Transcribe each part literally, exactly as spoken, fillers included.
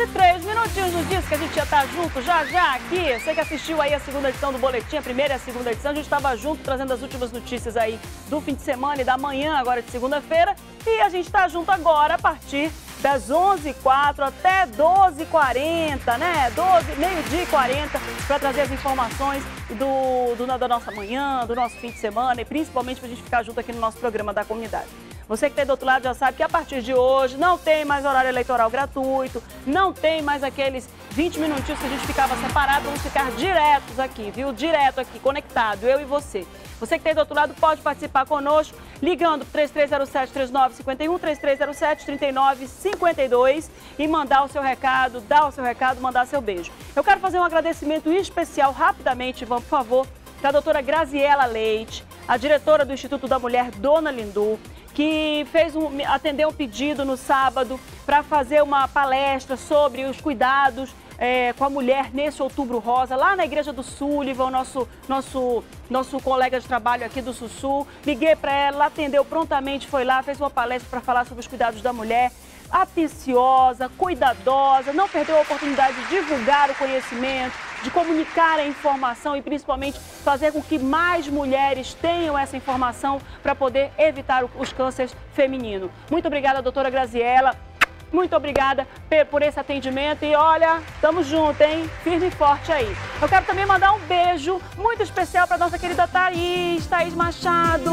e três minutinhos, não disse que a gente ia estar junto já já aqui. Você que assistiu aí a segunda edição do Boletim, a primeira e a segunda edição, a gente estava junto trazendo as últimas notícias aí do fim de semana e da manhã, agora de segunda-feira. E a gente está junto agora a partir das onze e quatro até doze e quarenta, né? doze, meio-dia e quarenta, para trazer as informações do, do, da nossa manhã, do nosso fim de semana e principalmente para a gente ficar junto aqui no nosso programa da comunidade. Você que está aí do outro lado já sabe que a partir de hoje não tem mais horário eleitoral gratuito, não tem mais aqueles vinte minutinhos que a gente ficava separado, vamos ficar diretos aqui, viu? Direto aqui, conectado, eu e você. Você que está aí do outro lado pode participar conosco ligando três três zero sete, três nove cinco um, três três zero sete, três nove cinco dois e mandar o seu recado, dar o seu recado, mandar seu beijo. Eu quero fazer um agradecimento especial rapidamente, Ivan, por favor, para a doutora Graziela Leite, a diretora do Instituto da Mulher, Dona Lindu, que fez um, atendeu um pedido no sábado para fazer uma palestra sobre os cuidados é, com a mulher nesse Outubro Rosa, lá na Igreja do Sullivan, nosso, nosso, nosso colega de trabalho aqui do Sussul. Liguei para ela, ela atendeu prontamente, foi lá, fez uma palestra para falar sobre os cuidados da mulher. Atenciosa, cuidadosa, não perdeu a oportunidade de divulgar o conhecimento, de comunicar a informação e principalmente fazer com que mais mulheres tenham essa informação para poder evitar os cânceres femininos. Muito obrigada, doutora Graziela. Muito obrigada por esse atendimento e olha, estamos juntos, hein? Firme e forte aí. Eu quero também mandar um beijo muito especial para nossa querida Thaís, Thaís Machado.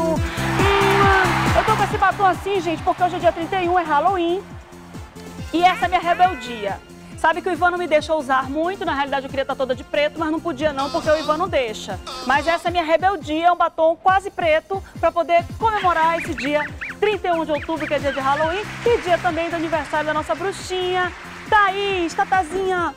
E, eu tô com esse batom assim, gente, porque hoje é dia trinta e um, é Halloween. E essa é minha rebeldia. Sabe que o Ivan não me deixa usar muito, na realidade eu queria estar toda de preto, mas não podia não, porque o Ivan não deixa. Mas essa é minha rebeldia, é um batom quase preto, para poder comemorar esse dia trinta e um de outubro, que é dia de Halloween, e dia também do aniversário da nossa bruxinha, Thaís, Tatazinha.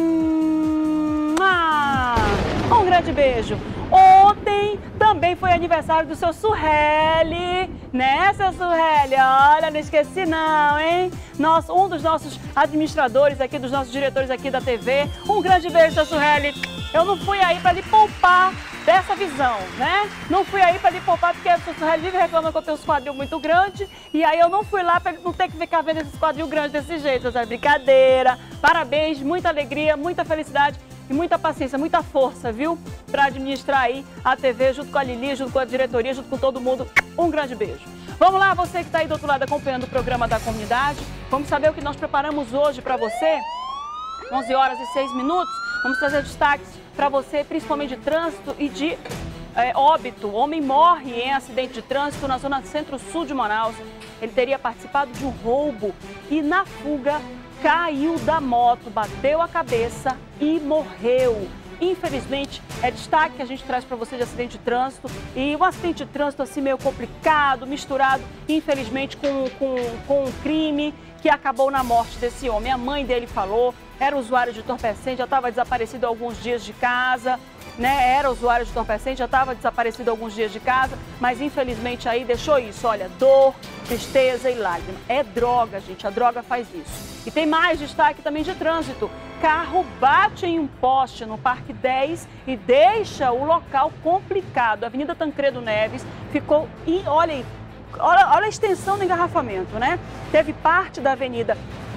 Hum, ah, um grande beijo. Ontem também foi aniversário do seu Surreli, né, seu Surreli? Olha, não esqueci não, hein? Nosso, um dos nossos administradores aqui, dos nossos diretores aqui da T V. Um grande beijo, seu Surreli. Eu não fui aí para lhe poupar dessa visão, né? Não fui aí para lhe poupar porque o seu Surreli vive reclamando que eu tenho uns quadril muito grande. E aí eu não fui lá para não ter que ficar vendo esses quadril grandes desse jeito, essa brincadeira. Parabéns, muita alegria, muita felicidade. E muita paciência, muita força, viu? Para administrar aí a T V junto com a Lili, junto com a diretoria, junto com todo mundo. Um grande beijo. Vamos lá, você que está aí do outro lado acompanhando o programa da comunidade. Vamos saber o que nós preparamos hoje para você. onze horas e seis minutos. Vamos trazer destaques para você, principalmente de trânsito e de é, óbito. O homem morre em acidente de trânsito na zona centro-sul de Manaus. Ele teria participado de um roubo e na fuga caiu da moto, bateu a cabeça e morreu. Infelizmente, é destaque que a gente traz para você de acidente de trânsito. E um acidente de trânsito assim meio complicado, misturado, infelizmente, com, com, com um crime que acabou na morte desse homem. A mãe dele falou, era usuário de entorpecente, já estava desaparecido há alguns dias de casa. Né, era usuário de entorpecente, já estava desaparecido há alguns dias de casa, mas infelizmente aí deixou isso, olha, dor, tristeza e lágrima. É droga, gente, a droga faz isso. E tem mais destaque também de trânsito. Carro bate em um poste no Parque dez e deixa o local complicado. A Avenida Tancredo Neves ficou, e olha aí, olha, olha a extensão do engarrafamento, né? Teve parte da avenida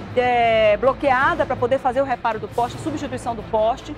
é, bloqueada para poder fazer o reparo do poste, a substituição do poste,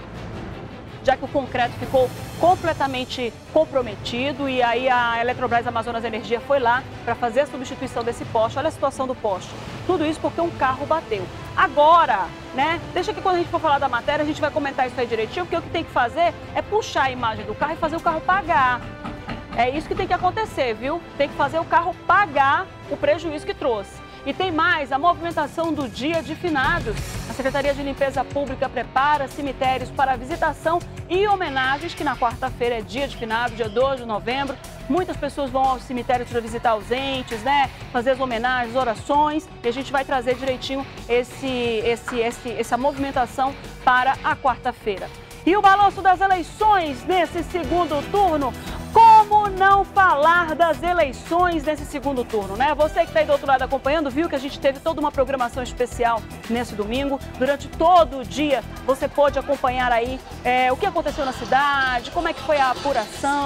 já que o concreto ficou completamente comprometido e aí a Eletrobras Amazonas Energia foi lá para fazer a substituição desse poste. Olha a situação do poste. Tudo isso porque um carro bateu. Agora, né, deixa que quando a gente for falar da matéria, a gente vai comentar isso aí direitinho, porque o que tem que fazer é puxar a imagem do carro e fazer o carro pagar. É isso que tem que acontecer, viu? Tem que fazer o carro pagar o prejuízo que trouxe. E tem mais, a movimentação do Dia de Finados. A Secretaria de Limpeza Pública prepara cemitérios para visitação e homenagens, que na quarta-feira é Dia de Finados, dia dois de novembro. Muitas pessoas vão aos cemitérios para visitar os entes, né? Fazer as homenagens, orações. E a gente vai trazer direitinho esse, esse, esse, essa movimentação para a quarta-feira. E o balanço das eleições nesse segundo turno. Como não falar das eleições nesse segundo turno, né? Você que está aí do outro lado acompanhando, viu que a gente teve toda uma programação especial nesse domingo. Durante todo o dia, você pôde acompanhar aí é, o que aconteceu na cidade, como é que foi a apuração,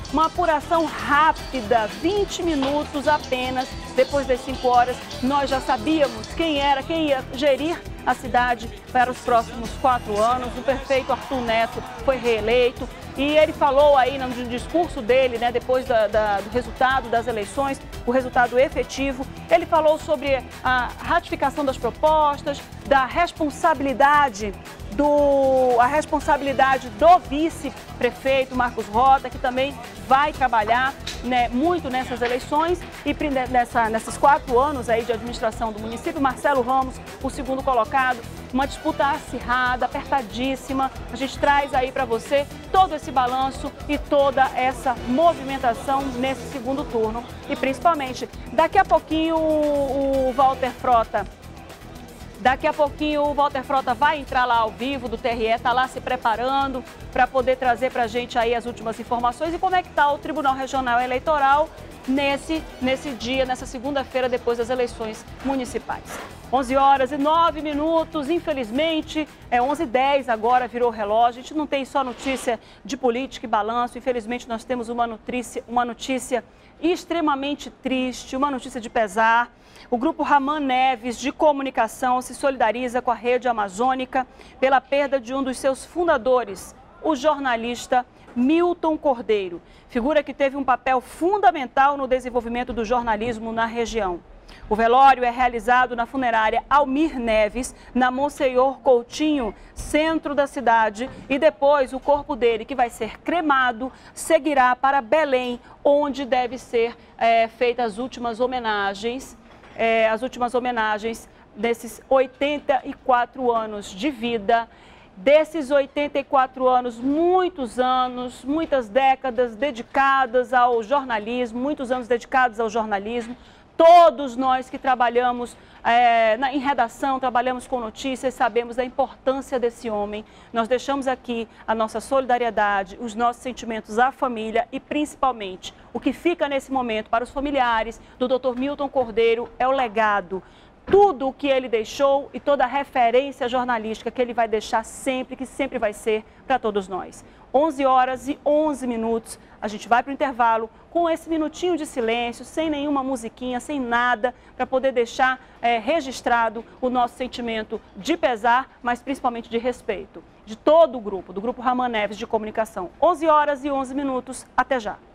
uma apuração rápida, vinte minutos apenas. Depois das cinco horas, nós já sabíamos quem era, quem ia gerir a cidade para os próximos quatro anos. O prefeito Arthur Neto foi reeleito e ele falou aí no discurso dele, né, depois da, da, do resultado das eleições, o resultado efetivo, ele falou sobre a ratificação das propostas, da responsabilidade do, a responsabilidade do vice-prefeito Marcos Rota, que também vai trabalhar, né, muito nessas eleições e nessa, nesses quatro anos aí de administração do município. Marcelo Ramos, o segundo colocado, uma disputa acirrada, apertadíssima. A gente traz aí para você todo esse balanço e toda essa movimentação nesse segundo turno. E principalmente, daqui a pouquinho o, o Walter Frota Daqui a pouquinho o Walter Frota vai entrar lá ao vivo do T R E, está lá se preparando para poder trazer para a gente aí as últimas informações e como é que está o Tribunal Regional Eleitoral nesse, nesse dia, nessa segunda-feira, depois das eleições municipais. onze horas e nove minutos, infelizmente, é onze e dez agora, virou o relógio. A gente não tem só notícia de política e balanço, infelizmente nós temos uma notícia, uma notícia extremamente triste, uma notícia de pesar. O Grupo Raman Neves de Comunicação se solidariza com a Rede Amazônica pela perda de um dos seus fundadores, o jornalista Milton Cordeiro, figura que teve um papel fundamental no desenvolvimento do jornalismo na região. O velório é realizado na funerária Almir Neves, na Monsenhor Coutinho, centro da cidade, e depois o corpo dele, que vai ser cremado, seguirá para Belém, onde deve ser é, feitas as últimas homenagens, é, as últimas homenagens desses oitenta e quatro anos de vida. Desses oitenta e quatro anos, muitos anos, muitas décadas dedicadas ao jornalismo, muitos anos dedicados ao jornalismo. Todos nós que trabalhamos é, na, em redação, trabalhamos com notícias, sabemos da importância desse homem. Nós deixamos aqui a nossa solidariedade, os nossos sentimentos à família e, principalmente, o que fica nesse momento para os familiares do doutor Milton Cordeiro é o legado. Tudo o que ele deixou e toda a referência jornalística que ele vai deixar sempre, que sempre vai ser para todos nós. onze horas e onze minutos, a gente vai para o intervalo com esse minutinho de silêncio, sem nenhuma musiquinha, sem nada, para poder deixar é, registrado o nosso sentimento de pesar, mas principalmente de respeito, de todo o grupo, do Grupo Raman Neves de Comunicação. onze horas e onze minutos, até já.